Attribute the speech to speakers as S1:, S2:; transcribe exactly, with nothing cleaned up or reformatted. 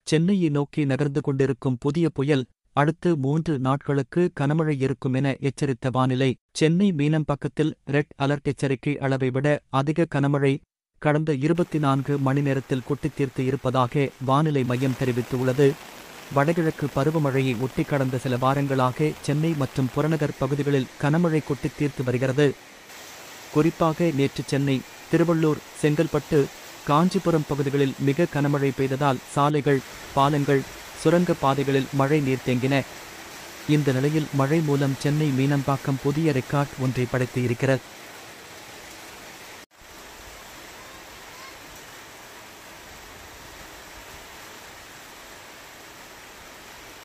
S1: சென்னையை நோக்கி நகர்ந்து கொண்டிருக்கும் புதிய புயல் அடுத்து மூன்று நாட்களுக்கு கனமழை இருக்கும் என எச்சரித்த வானிலை. சென்னை மீனம்பாக்கத்தில் ரெட் அலர்ட் எச்சரிக்கை அளவை விட அதிக கனமழை கடந்த இருபத்தி நான்கு மணி நேரத்தில் கொட்டித் தீர்த்து இருப்பதாக வானிலை மையம் தெரிவித்துள்ளது. வடகிழக்கு பருவமழையை ஒட்டி கடந்த சில வாரங்களாக சென்னை மற்றும் புறநகர் பகுதிகளில் கனமழை கொட்டித் தீர்த்து வருகிறது. குறிப்பாக நேற்று சென்னை, திருவள்ளூர், செங்கல்பட்டு, காஞ்சிபுரம் பகுதிகளில் மிக கனமழை பெய்ததால் சாலைகள், பாலங்கள், சுரங்க பாதைகளில் மழை நீர் தேங்கின. இந்த நிலையில் மழை மூலம் சென்னை மீனம்பாக்கம் புதிய ரெக்கார்ட் ஒன்றை படைத்து இருக்கிறது.